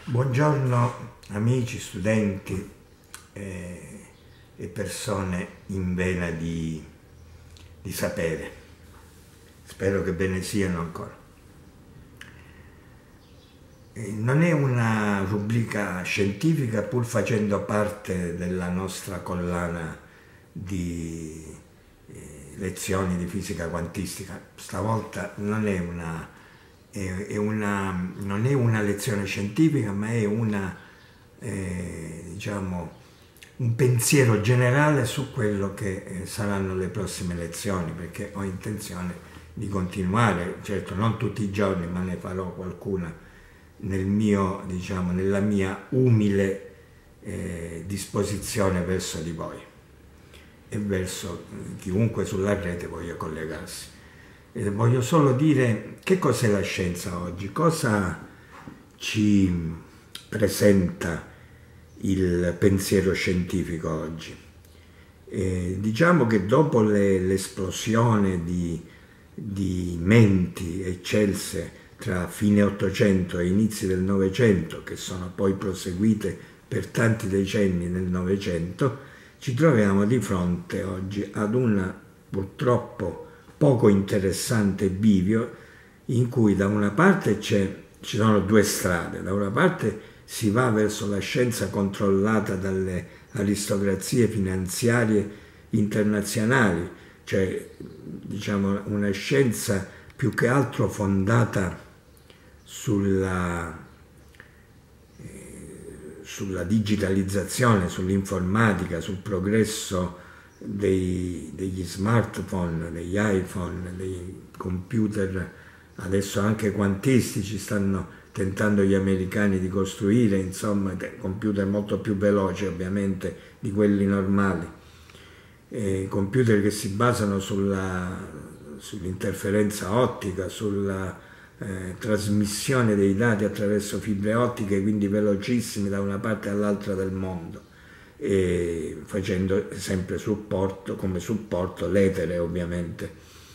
Buongiorno amici, studenti e persone in vena di sapere. Spero che ve ne siano ancora. Non è una rubrica scientifica, pur facendo parte della nostra collana di lezioni di fisica quantistica. Stavolta non è una lezione scientifica, ma è diciamo, un pensiero generale su quello che saranno le prossime lezioni, perché ho intenzione di continuare, certo non tutti i giorni, ma ne farò qualcuna nella mia umile disposizione verso di voi e verso chiunque sulla rete voglia collegarsi. Voglio solo dire che cos'è la scienza oggi, cosa ci presenta il pensiero scientifico oggi. Diciamo che dopo l'esplosione di menti eccelse tra fine Ottocento e inizi del Novecento, che sono poi proseguite per tanti decenni nel Novecento, ci troviamo di fronte oggi ad un purtroppo poco interessante bivio in cui da una parte ci sono due strade. Da una parte si va verso la scienza controllata dalle aristocrazie finanziarie internazionali, cioè diciamo una scienza più che altro fondata sulla digitalizzazione, sull'informatica, sul progresso degli smartphone, degli iPhone, dei computer, adesso anche quantistici stanno tentando gli americani di costruire, insomma, computer molto più veloci ovviamente di quelli normali, computer che si basano sull'interferenza ottica, sulla trasmissione dei dati attraverso fibre ottiche, quindi velocissimi da una parte all'altra del mondo, e facendo sempre come supporto l'etere ovviamente.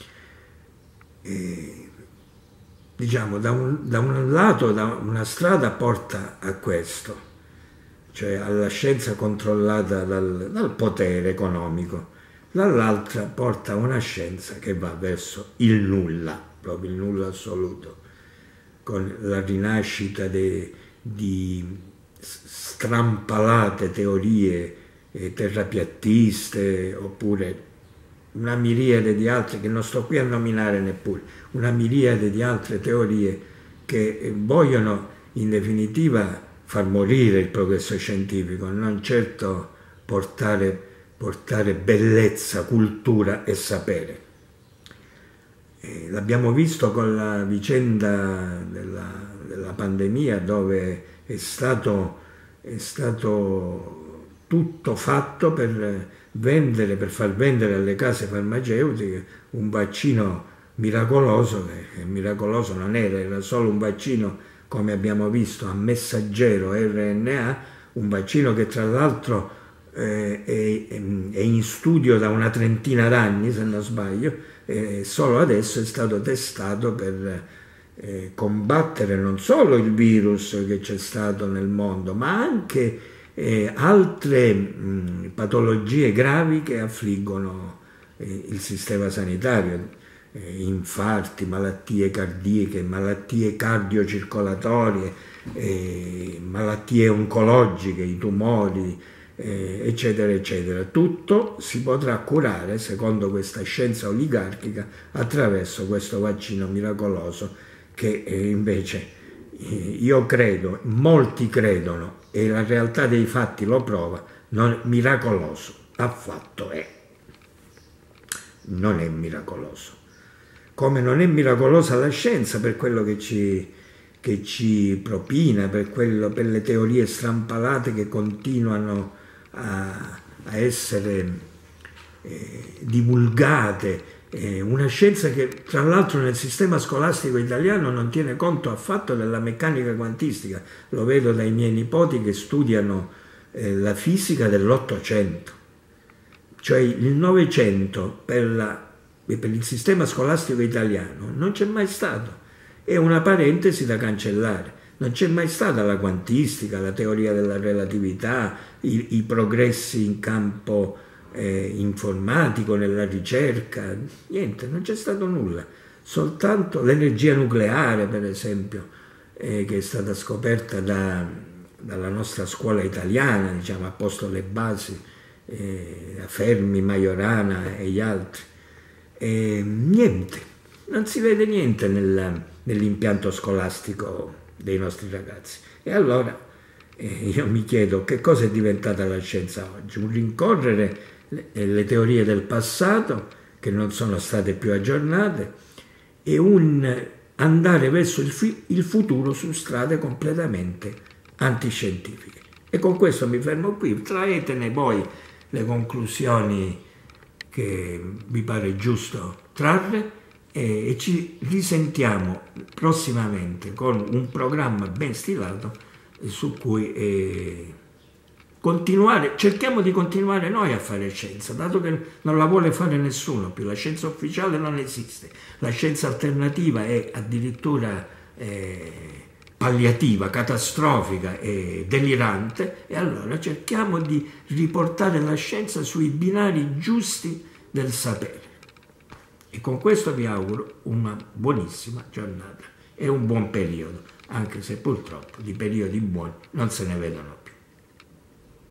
Diciamo da un lato una strada porta a questo, cioè alla scienza controllata dal potere economico, dall'altra porta a una scienza che va verso il nulla, proprio il nulla assoluto, con la rinascita di strampalate teorie terrapiattiste, oppure una miriade di altre che non sto qui a nominare neppure, una miriade di altre teorie che vogliono in definitiva far morire il progresso scientifico, non certo portare bellezza, cultura e sapere. L'abbiamo visto con la vicenda della pandemia, dove è stato tutto fatto per far vendere alle case farmaceutiche un vaccino miracoloso, che miracoloso non era solo un vaccino, come abbiamo visto, a messaggero RNA, un vaccino che tra l'altro è in studio da una trentina d'anni, se non sbaglio, solo adesso è stato testato per combattere non solo il virus che c'è stato nel mondo, ma anche altre patologie gravi che affliggono il sistema sanitario, infarti, malattie cardiache, malattie cardiocircolatorie, malattie oncologiche, i tumori, eccetera eccetera. Tutto si potrà curare, secondo questa scienza oligarchica, attraverso questo vaccino miracoloso che invece io credo, molti credono, e la realtà dei fatti lo prova, non miracoloso affatto è. Non è miracoloso. Come non è miracolosa la scienza per quello che ci propina, per le teorie strampalate che continuano a essere divulgate, una scienza che tra l'altro nel sistema scolastico italiano non tiene conto affatto della meccanica quantistica. Lo vedo dai miei nipoti che studiano la fisica dell'Ottocento, cioè il Novecento per il sistema scolastico italiano non c'è mai stato, è una parentesi da cancellare. Non c'è mai stata la quantistica, la teoria della relatività, i progressi in campo informatico, nella ricerca, niente, non c'è stato nulla. Soltanto l'energia nucleare, per esempio, che è stata scoperta dalla nostra scuola italiana, diciamo, ha posto le basi, a Fermi, Majorana e gli altri. Niente, non si vede niente nell'impianto scolastico dei nostri ragazzi. E allora io mi chiedo che cosa è diventata la scienza oggi? Un rincorrere le teorie del passato che non sono state più aggiornate e un andare verso il futuro su strade completamente antiscientifiche. E con questo mi fermo qui, traetene poi le conclusioni che vi pare giusto trarre e ci risentiamo prossimamente con un programma ben stilato su cui cerchiamo di continuare noi a fare scienza, dato che non la vuole fare nessuno più, la scienza ufficiale non esiste, la scienza alternativa è addirittura palliativa, catastrofica e delirante, e allora cerchiamo di riportare la scienza sui binari giusti del sapere. E con questo vi auguro una buonissima giornata e un buon periodo, anche se purtroppo di periodi buoni non se ne vedono.